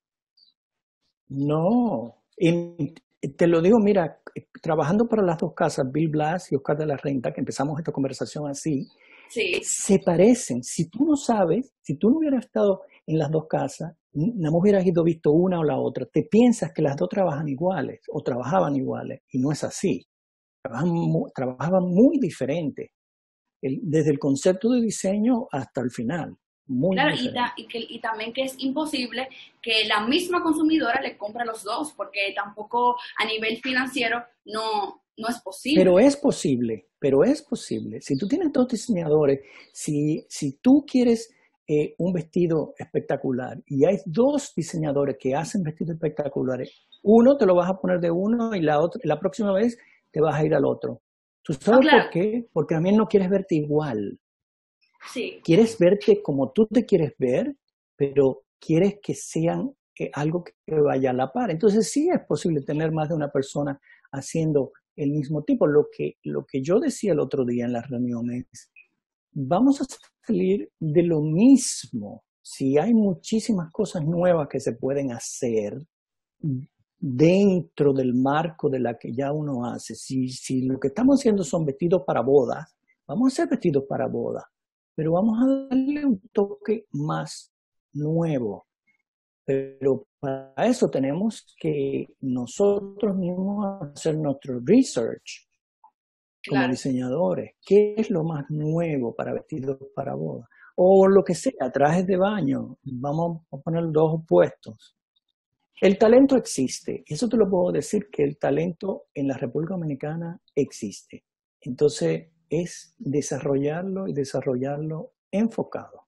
No, te lo digo, mira, trabajando para las dos casas, Bill Blass y Oscar de la Renta, que empezamos esta conversación así, sí, se parecen. Si tú no sabes, si tú no hubieras estado en las dos casas, no hubieras visto una o la otra, te piensas que las dos trabajan iguales o trabajaban iguales, y no es así. Trabajaban muy diferente, desde el concepto de diseño hasta el final. Claro, y también que es imposible que la misma consumidora le compre a los dos, porque tampoco a nivel financiero no es posible. Pero es posible. Si tú tienes dos diseñadores, si tú quieres un vestido espectacular y hay dos diseñadores que hacen vestidos espectaculares, uno te lo vas a poner de uno y la próxima vez te vas a ir al otro. ¿Tú sabes por qué? Porque también no quieres verte igual. Sí. Quieres verte como tú te quieres ver, pero quieres que sean algo que vaya a la par. Entonces sí es posible tener más de una persona haciendo el mismo tipo. Lo que yo decía el otro día en las reuniones, vamos a salir de lo mismo. Si hay muchísimas cosas nuevas que se pueden hacer dentro del marco de la que ya uno hace, si lo que estamos haciendo son vestidos para bodas, vamos a hacer vestidos para bodas, pero vamos a darle un toque más nuevo. Pero para eso tenemos que nosotros mismos hacer nuestro research como diseñadores. ¿Qué es lo más nuevo para vestidos para boda? O lo que sea, trajes de baño. Vamos a poner dos opuestos. El talento existe. Eso te lo puedo decir, que el talento en la República Dominicana existe. Entonces es desarrollarlo y desarrollarlo enfocado.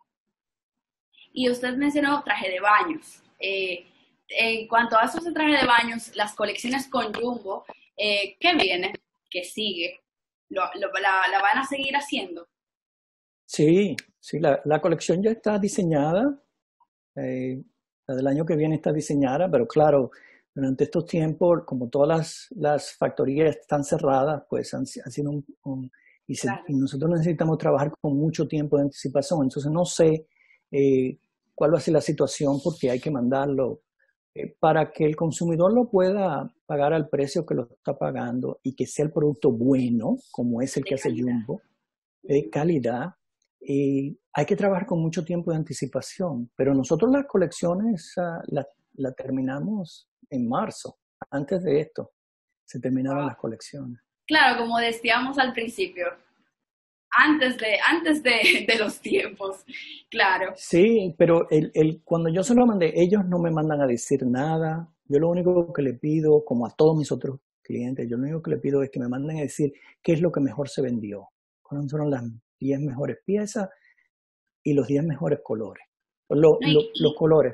Y usted mencionó traje de baños. En cuanto a esos trajes de baños, las colecciones con Jumbo, ¿qué viene? ¿Qué sigue? ¿La van a seguir haciendo? Sí, la colección ya está diseñada. La del año que viene está diseñada, pero claro, durante estos tiempos, como todas las factorías están cerradas, pues han sido y nosotros necesitamos trabajar con mucho tiempo de anticipación. Entonces no sé cuál va a ser la situación porque hay que mandarlo para que el consumidor lo pueda pagar al precio que lo está pagando y que sea el producto bueno, como es el De que hace calidad. Jumbo, de calidad. Hay que trabajar con mucho tiempo de anticipación, pero nosotros las colecciones la terminamos en marzo. Antes de esto se terminaban Wow. las colecciones. Claro, como decíamos al principio, de los tiempos, claro. Sí, pero cuando yo se lo mandé, ellos no me mandan a decir nada. Yo lo único que le pido, como a todos mis otros clientes, yo lo único que le pido es que me manden a decir qué es lo que mejor se vendió, cuáles fueron las 10 mejores piezas y los 10 mejores colores. No, Los colores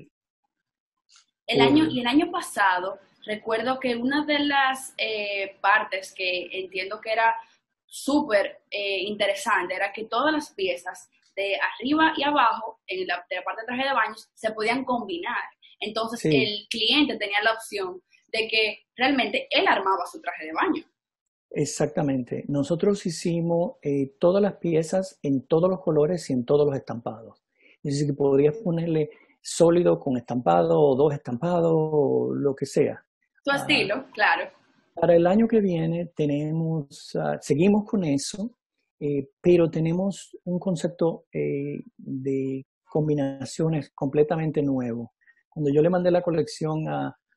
por, el año pasado, recuerdo que una de las partes que entiendo que era súper interesante era que todas las piezas de arriba y abajo, de la parte de traje de baños, se podían combinar. Entonces sí, el cliente tenía la opción de que realmente él armaba su traje de baño. exactamente. Nosotros hicimos todas las piezas en todos los colores y en todos los estampados. Es decir, que podrías ponerle sólido con estampado o dos estampados o lo que sea. Su Ah, estilo, claro. para el año que viene seguimos con eso, pero tenemos un concepto de combinaciones completamente nuevo. Cuando yo le mandé la colección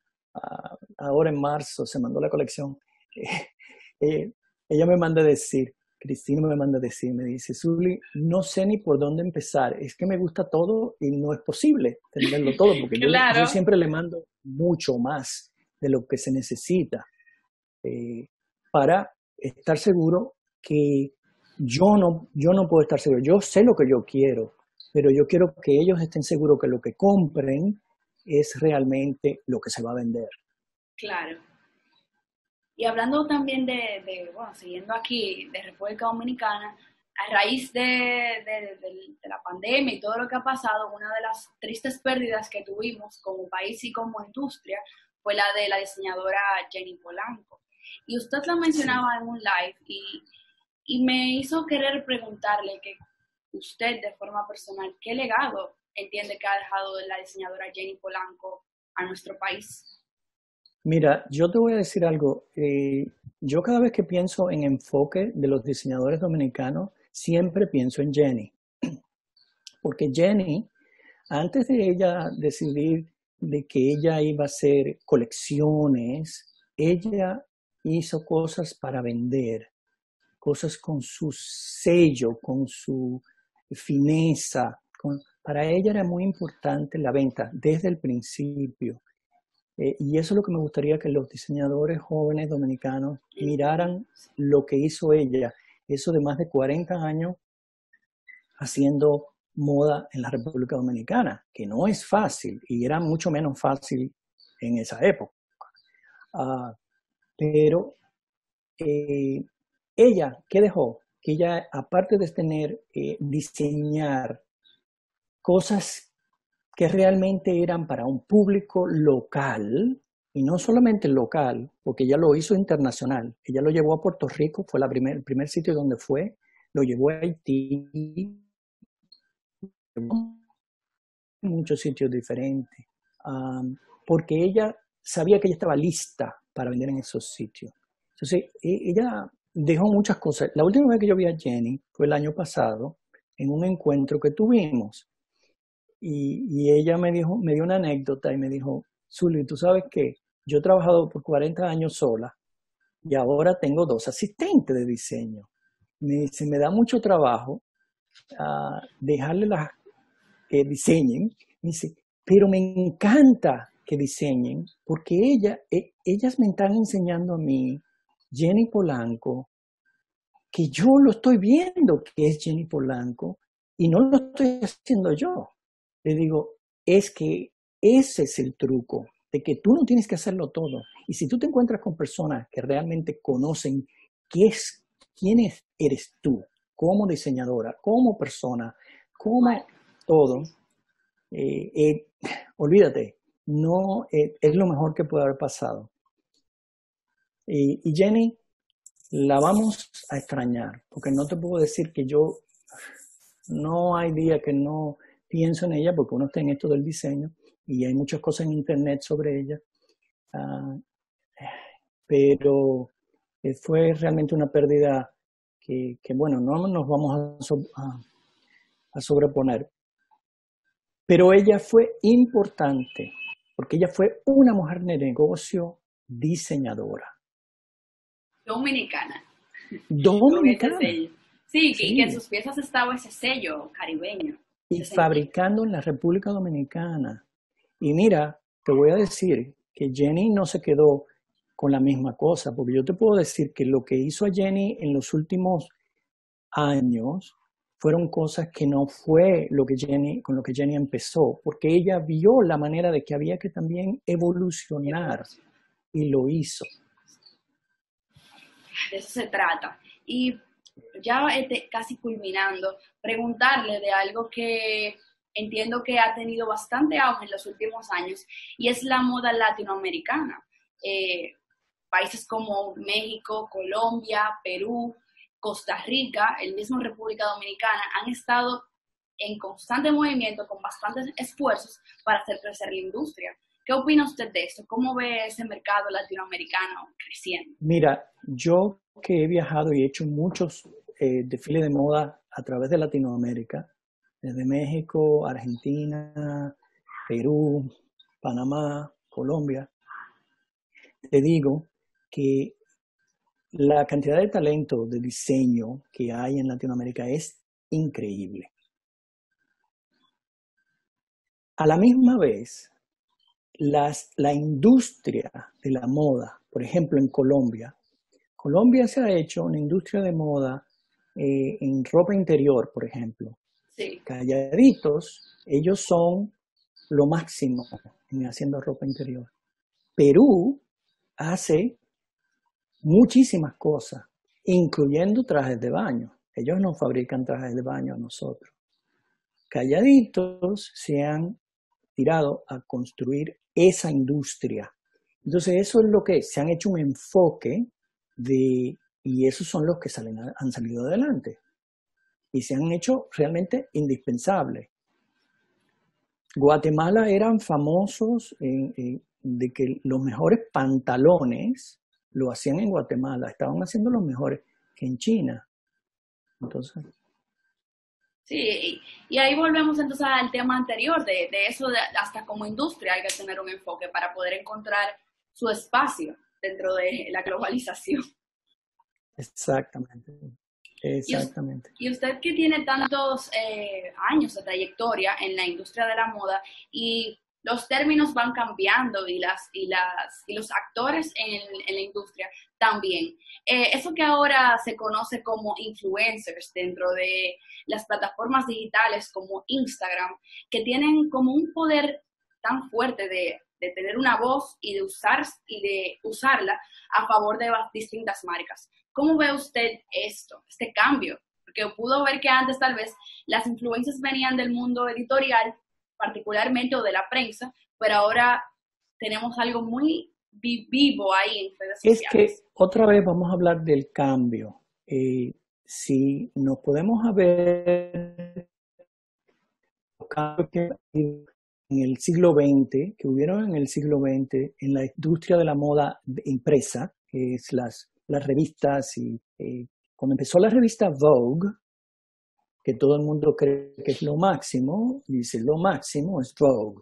ahora en marzo, se mandó la colección, eh, ella me manda a decir, Cristina me manda a decir, me dice, Zuli, no sé ni por dónde empezar, es que me gusta todo y no es posible tenerlo todo, porque yo Claro, siempre le mando mucho más de lo que se necesita eh, para estar seguro que yo no puedo estar seguro. Yo sé lo que yo quiero, pero yo quiero que ellos estén seguros que lo que compren es realmente lo que se va a vender. claro. Y hablando también bueno, siguiendo aquí de República Dominicana, a raíz de la pandemia y todo lo que ha pasado, una de las tristes pérdidas que tuvimos como país y como industria fue la de la diseñadora Jenny Polanco. Y usted la Sí. mencionaba en un live y me hizo querer preguntarle que usted de forma personal, ¿qué legado entiende que ha dejado la diseñadora Jenny Polanco a nuestro país? Mira, yo te voy a decir algo. Yo cada vez que pienso en enfoque de los diseñadores dominicanos, siempre pienso en Jenny. Porque Jenny, antes de ella decidir de que ella iba a hacer colecciones, ella hizo cosas para vender, cosas con su sello, con su fineza. Para ella era muy importante la venta desde el principio. Y eso es lo que me gustaría que los diseñadores jóvenes dominicanos miraran lo que hizo ella, eso de más de 40 años haciendo moda en la República Dominicana, que no es fácil y era mucho menos fácil en esa época. Uh, pero ella, ¿qué dejó? Que ella, aparte de tener, diseñar cosas que realmente eran para un público local, y no solamente local, porque ella lo hizo internacional. Ella lo llevó a Puerto Rico, fue el primer sitio donde fue, lo llevó a Haití, muchos sitios diferentes, porque ella sabía que ella estaba lista para vender en esos sitios. Entonces, ella dejó muchas cosas. La última vez que yo vi a Jenny fue el año pasado, en un encuentro que tuvimos, y ella me dio una anécdota y me dijo, Zuli, ¿tú sabes qué? Yo he trabajado por 40 años sola y ahora tengo 2 asistentes de diseño. Me dice, me da mucho trabajo dejarle las que diseñen. Me dice, pero me encanta que diseñen porque ellas me están enseñando a mí, Jenny Polanco, que yo lo estoy viendo que es Jenny Polanco y no lo estoy haciendo yo. Le digo, es que ese es el truco, de que tú no tienes que hacerlo todo. Y si tú te encuentras con personas que realmente conocen quién eres tú, como diseñadora, como persona, como todo, eh, eh, olvídate, no es lo mejor que puede haber pasado. Y Jenny, la vamos a extrañar, porque no te puedo decir que yo no hay día que no pienso en ella, porque uno está en esto del diseño, y hay muchas cosas en internet sobre ella. Ah, pero fue realmente una pérdida que, bueno, no nos vamos a sobreponer. Pero ella fue importante, porque ella fue una mujer de negocio diseñadora. Dominicana. Con ese Dominicana. sello. Sí, Sí. y que en sus piezas estaba ese sello caribeño. Y fabricando en la República Dominicana. Y mira, te voy a decir que Jenny no se quedó con la misma cosa, porque yo te puedo decir que lo que hizo a Jenny en los últimos años fueron cosas que no fue con lo que Jenny empezó, porque ella vio la manera de que había que también evolucionar y lo hizo. De eso se trata. Y ya casi culminando, preguntarle de algo que entiendo que ha tenido bastante auge en los últimos años, y es la moda latinoamericana. Países como México, Colombia, Perú, Costa Rica, el mismo República Dominicana, han estado en constante movimiento, con bastantes esfuerzos para hacer crecer la industria. ¿Qué opina usted de esto? ¿Cómo ve ese mercado latinoamericano creciendo? Mira, yo que he viajado y he hecho muchos desfiles de moda a través de Latinoamérica, desde México, Argentina, Perú, Panamá, Colombia, te digo que la cantidad de talento de diseño que hay en Latinoamérica es increíble. A la misma vez, la industria de la moda, por ejemplo en Colombia se ha hecho una industria de moda en ropa interior, por ejemplo. Sí. Calladitos, ellos son lo máximo en haciendo ropa interior. Perú hace muchísimas cosas, incluyendo trajes de baño. Ellos no fabrican trajes de baño a nosotros. Calladitos se han tirado a construir esa industria. Entonces eso es lo que se han hecho un enfoque y esos son los que han salido adelante y se han hecho realmente indispensables. Guatemala eran famosos de que los mejores pantalones lo hacían en Guatemala, estaban haciendo los mejores que en China. Entonces, sí, y ahí volvemos entonces al tema anterior, de eso, hasta como industria hay que tener un enfoque para poder encontrar su espacio dentro de la globalización. Exactamente. Exactamente. Y usted que tiene tantos años de trayectoria en la industria de la moda y los términos van cambiando y los actores en la industria también. Eso que ahora se conoce como influencers dentro de las plataformas digitales como Instagram, que tienen como un poder tan fuerte de tener una voz y de usarla a favor de distintas marcas. ¿Cómo ve usted este cambio? Porque pudo ver que antes tal vez las influencias venían del mundo editorial, particularmente, o de la prensa, pero ahora tenemos algo muy vivo ahí en redes sociales. Es que otra vez vamos a hablar del cambio. Si nos podemos ver los cambios que en el siglo XX, que hubieron en el siglo XX en la industria de la moda impresa, que es las revistas, y cuando empezó la revista Vogue, que todo el mundo cree que es lo máximo, dice lo máximo es Vogue.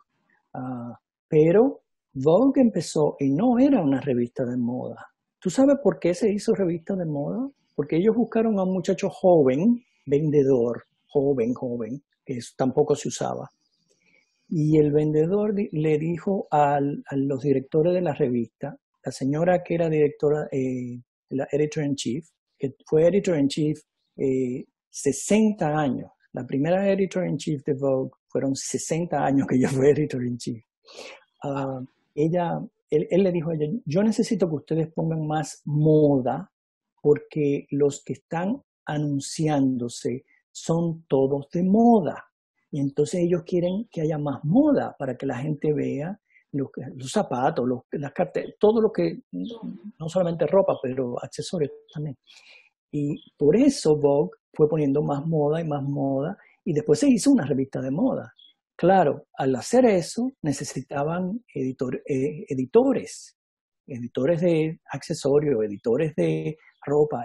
Pero Vogue empezó y no era una revista de moda. ¿Tú sabes por qué se hizo revista de moda? Porque ellos buscaron a un muchacho joven, vendedor, joven, que tampoco se usaba. Y el vendedor le dijo a los directores de la revista, la señora que era directora, la editor-in-chief, que fue editor-in-chief 60 años. La primera editor-in-chief de Vogue fueron 60 años que ella fue editor-in-chief. Él le dijo a ella, yo necesito que ustedes pongan más moda porque los que están anunciándose son todos de moda. Y entonces ellos quieren que haya más moda para que la gente vea los zapatos, las carteras, todo lo que, no solamente ropa, pero accesorios también. Y por eso Vogue fue poniendo más moda, y después se hizo una revista de moda. claro, al hacer eso necesitaban editores de accesorios, editores de ropa,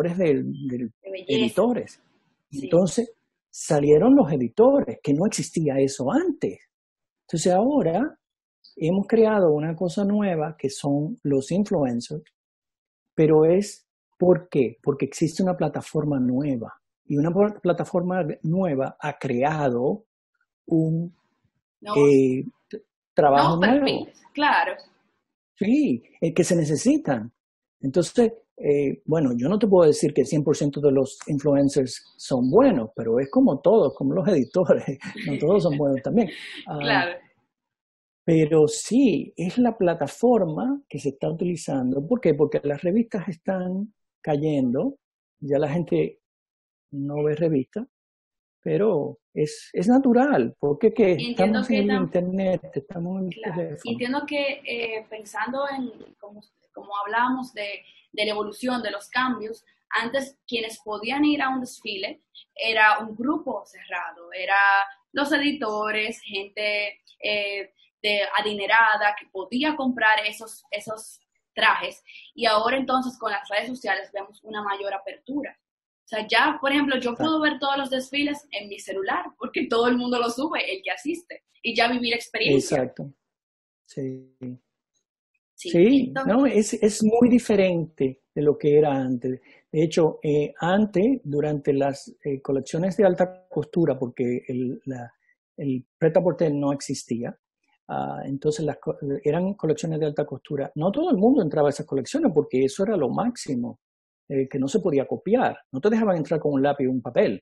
De belleza, editores. sí. Entonces salieron los editores, que no existía eso antes. Entonces ahora hemos creado una cosa nueva que son los influencers, pero ¿por qué? Porque existe una plataforma nueva y una plataforma nueva ha creado un Nuevos, eh, trabajo nuevos nuevo, perfiles, claro. sí, que se necesitan. Entonces, bueno, yo no te puedo decir que el 100% de los influencers son buenos, pero es como todos, como los editores, no todos son buenos también. Ah, Claro, pero sí, es la plataforma que se está utilizando. ¿Por qué? Porque las revistas están cayendo, ya la gente no ve revistas, pero es natural, porque ¿qué? y entiendo Estamos en que el internet, estamos en el claro, y teléfono. entiendo que pensando en, como hablábamos de la evolución, de los cambios, antes quienes podían ir a un desfile era un grupo cerrado, era los editores, gente de adinerada que podía comprar esos trajes, y ahora entonces con las redes sociales vemos una mayor apertura. O sea, ya, por ejemplo, yo puedo ver todos los desfiles en mi celular, porque todo el mundo lo sube, el que asiste, y ya vivir la experiencia. Exacto, sí. Sí, Sí, entonces, no, es muy diferente de lo que era antes. De hecho, antes, durante las colecciones de alta costura, porque el pret-à-porter no existía, entonces eran colecciones de alta costura. No todo el mundo entraba a esas colecciones porque eso era lo máximo, que no se podía copiar. No te dejaban entrar con un lápiz y un papel.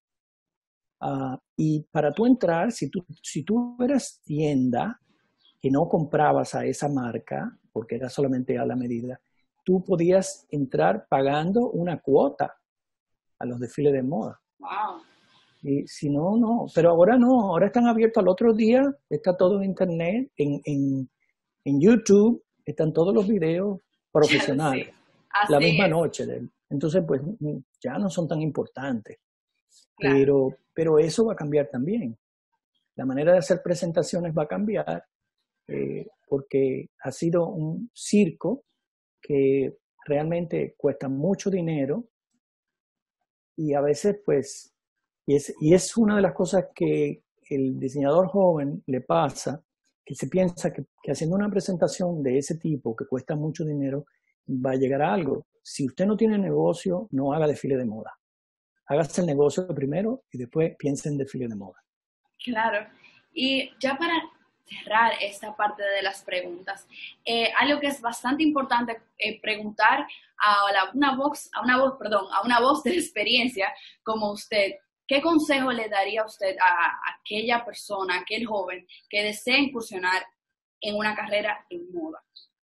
Y para tú entrar, si tú eras tienda, que no comprabas a esa marca, porque era solamente a la medida, tú podías entrar pagando una cuota a los desfiles de moda. wow, Y si no, no. Pero ahora no, ahora están abiertos al otro día, está todo en internet, en YouTube, están todos los videos ya lo sé, profesionales, la así misma es, noche. Entonces, pues ya no son tan importantes. claro. Pero eso va a cambiar también. La manera de hacer presentaciones va a cambiar porque ha sido un circo que realmente cuesta mucho dinero y a veces pues, y es una de las cosas que el diseñador joven le pasa, que se piensa que haciendo una presentación de ese tipo que cuesta mucho dinero va a llegar a algo. Si usted no tiene negocio, no haga desfile de moda. Hágase el negocio primero y después piense en desfile de moda. Claro. Y ya para cerrar esta parte de las preguntas, algo que es bastante importante preguntar a una voz de experiencia como usted, ¿qué consejo le daría usted a aquella persona, a aquel joven que desea incursionar en una carrera en moda?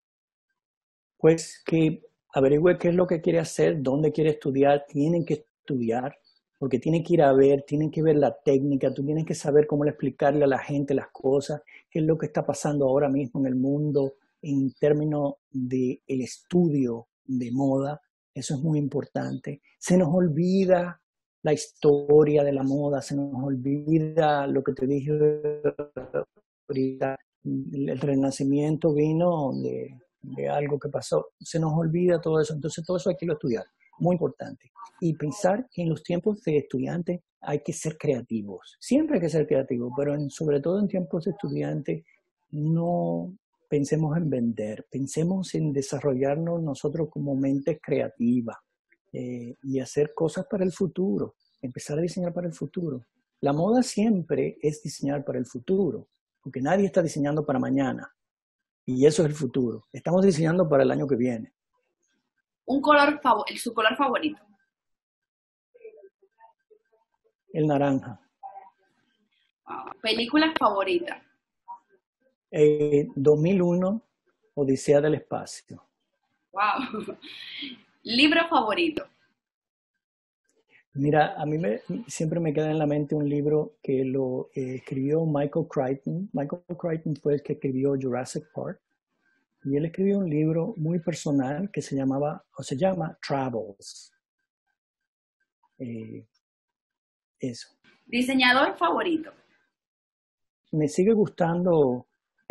Pues que averigüe qué es lo que quiere hacer, dónde quiere estudiar, tienen que estudiar, porque tienen que ir a ver, tienen que ver la técnica, tú tienes que saber cómo explicarle a la gente las cosas, qué es lo que está pasando ahora mismo en el mundo en términos del estudio de moda, eso es muy importante. Se nos olvida la historia de la moda, se nos olvida lo que te dije ahorita, el renacimiento vino de algo que pasó. Se nos olvida todo eso, entonces todo eso hay que estudiar, muy importante. Y pensar que en los tiempos de estudiantes hay que ser creativos, siempre hay que ser creativos, pero sobre todo en tiempos de estudiantes no pensemos en vender, pensemos en desarrollarnos nosotros como mentes creativas y hacer cosas para el futuro, empezar a diseñar para el futuro. La moda siempre es diseñar para el futuro, porque nadie está diseñando para mañana. Y eso es el futuro. Estamos diseñando para el año que viene. Su color favorito. El naranja. Película favorita. 2001, Odisea del Espacio. Wow. Libro favorito. Mira, a mí siempre me queda en la mente un libro que lo escribió Michael Crichton. Michael Crichton fue el que escribió Jurassic Park. Y él escribió un libro muy personal que se llama Travels. Eso. Diseñador favorito. me sigue gustando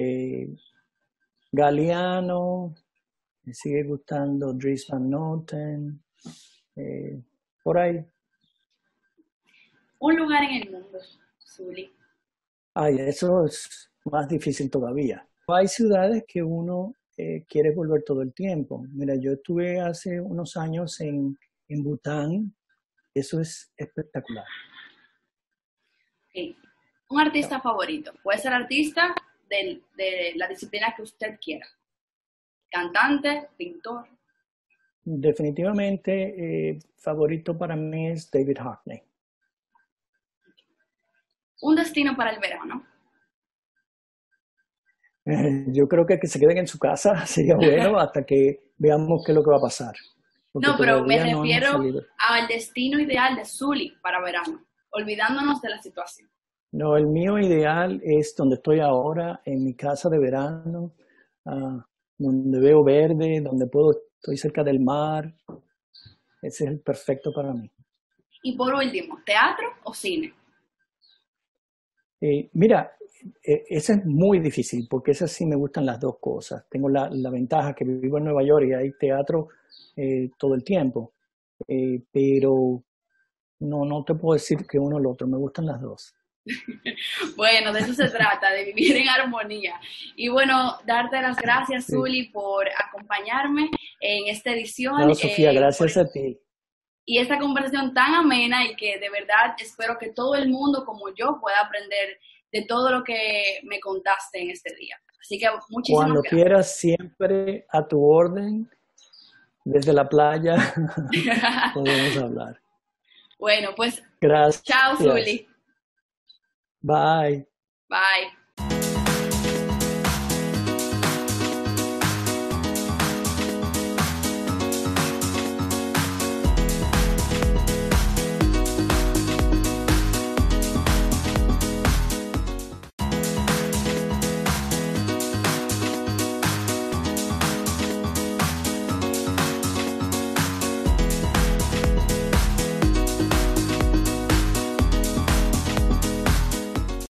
Galeano, me sigue gustando Dries Van Noten, por ahí. Un lugar en el mundo, Zuli. Ay, eso es más difícil todavía. Hay ciudades que uno quiere volver todo el tiempo. Mira, yo estuve hace unos años en Bután. Eso es espectacular. Okay. Un artista favorito. Puede ser artista de la disciplina que usted quiera. Cantante, pintor. Definitivamente, favorito para mí es David Hockney. Un destino para el verano. Yo creo que se queden en su casa sería bueno hasta que veamos qué es lo que va a pasar. No, pero me refiero al destino ideal de Zuli para verano, olvidándonos de la situación. No, el mío ideal es donde estoy ahora, en mi casa de verano, donde veo verde, donde estoy cerca del mar. Ese es el perfecto para mí. Y por último, ¿teatro o cine? Mira, ese es muy difícil porque esas sí me gustan las dos cosas. Tengo la ventaja que vivo en Nueva York y hay teatro todo el tiempo, pero no te puedo decir que uno o el otro, me gustan las dos. Bueno, de eso se trata, de vivir en armonía. Y bueno, darte las gracias, Zuli, por acompañarme en esta edición. No, Sofía, gracias a ti. Y esta conversación tan amena y que de verdad espero que todo el mundo como yo pueda aprender de todo lo que me contaste en este día. Así que muchísimas Cuando gracias. quieras, siempre a tu orden, desde la playa, podemos hablar. Bueno, pues gracias. Chao, Zuli. Bye. Bye.